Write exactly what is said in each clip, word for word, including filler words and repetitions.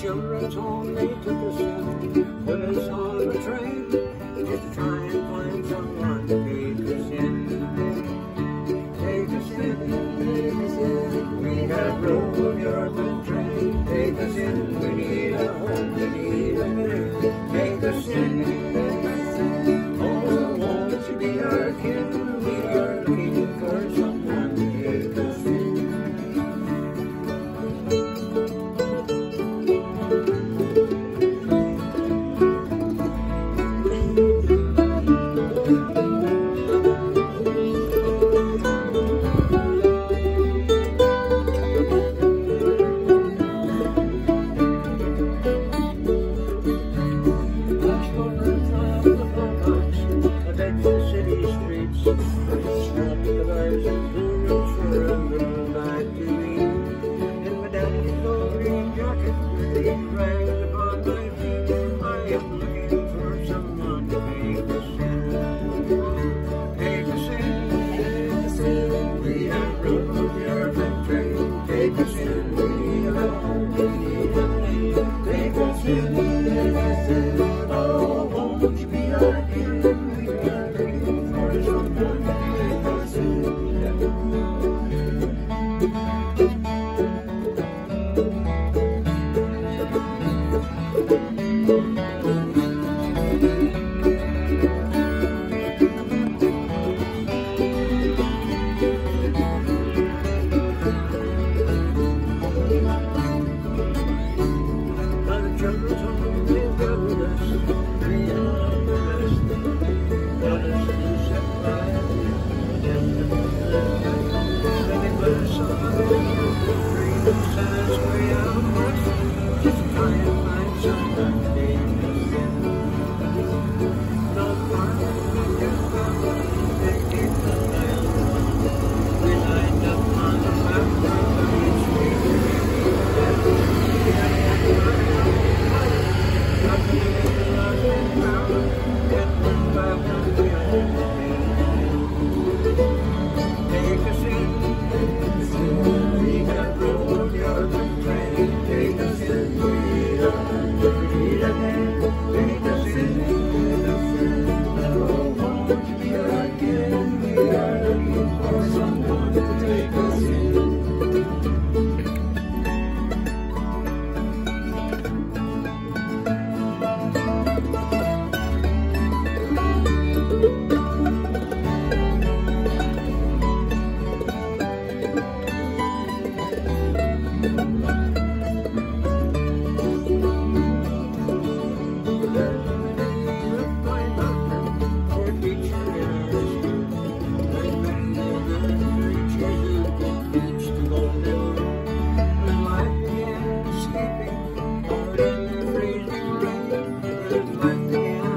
children's home, they took us in, put us on a train, just to try and find someone to take us in. Take us in, take us in, we have rode the Orphan Train. Take us in, we need a home, we need a name. Take us in, take us in, oh, won't you be our kin? We are looking for someone to take us in.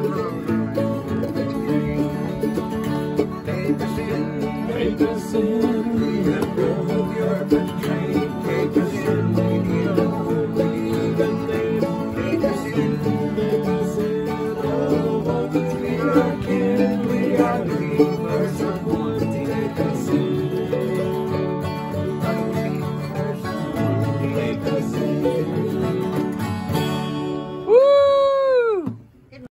Take us in.